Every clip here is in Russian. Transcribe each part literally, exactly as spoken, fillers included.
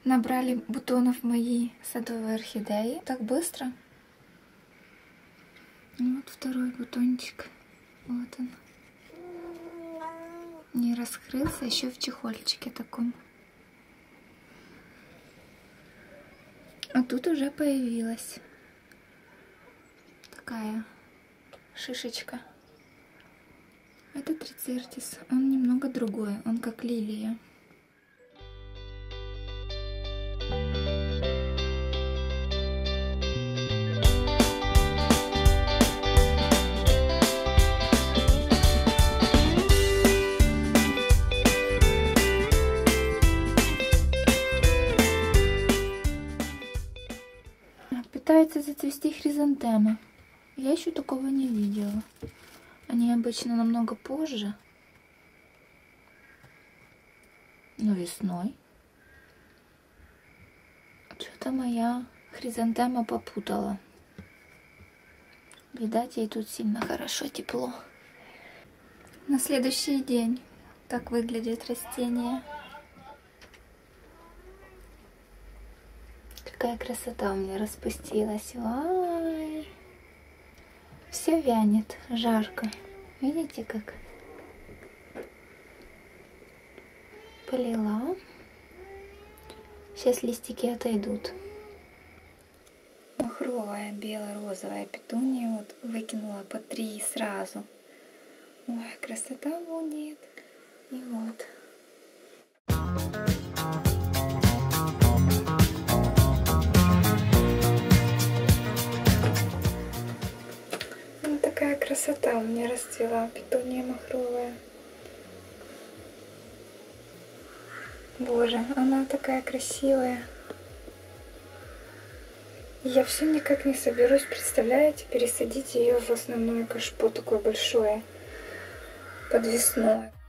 Набрали бутонов мои садовые орхидеи. Так быстро. Вот второй бутончик. Вот он. Не раскрылся, еще в чехольчике таком. А тут уже появилась такая шишечка. Это трицертис. Он немного другой. Он как лилия. Пытается зацвести хризантема. Я еще такого не видела. Они обычно намного позже. Но весной. Что-то моя хризантема попутала. Видать, ей тут сильно хорошо, тепло. На следующий день так выглядит растение. Какая красота у меня распустилась. Ой. Все вянет, жарко. Видите как? Полила. Сейчас листики отойдут. Махровая бело-розовая петуния. Вот выкинула по три сразу. Ой, красота будет. И вот. Такая красота у меня расцвела, петуния махровая. Боже, она такая красивая. Я все никак не соберусь, представляете, пересадить ее в основное кашпо такое большое, подвесное.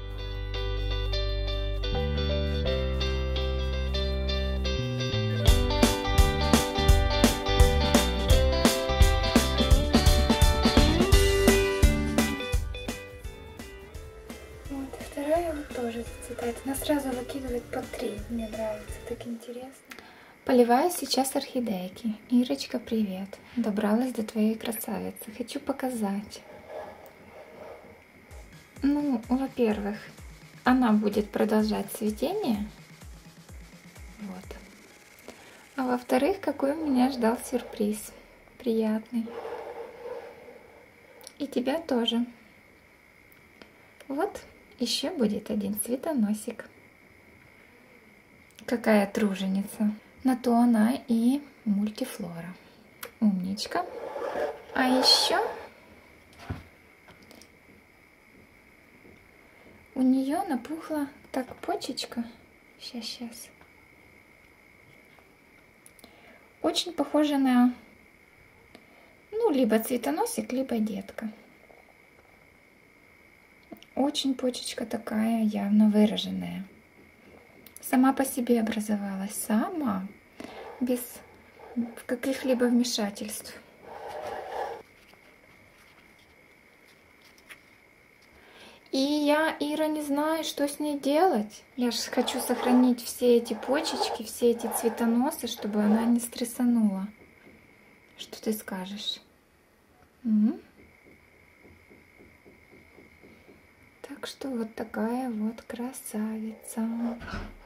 Тоже зацветает. Она сразу выкидывает по три. Мне нравится, так интересно. Поливаю сейчас орхидейки. Ирочка, привет. Добралась до твоей красавицы. Хочу показать. Ну, во-первых, она будет продолжать цветение. Вот. А во-вторых, какой меня ждал сюрприз. Приятный. И тебя тоже. Вот. Еще будет один цветоносик. Какая труженица. На то она и мультифлора. Умничка. А еще у нее напухла так почечка. Сейчас, сейчас. Очень похожа на, ну, либо цветоносик, либо детка. Очень почечка такая явно выраженная. Сама по себе образовалась. Сама. Без каких-либо вмешательств. И я, Ира, не знаю, что с ней делать. Я же хочу сохранить все эти почечки, все эти цветоносы, чтобы она не стрессанула. Что ты скажешь? М-м? Так что вот такая вот красавица.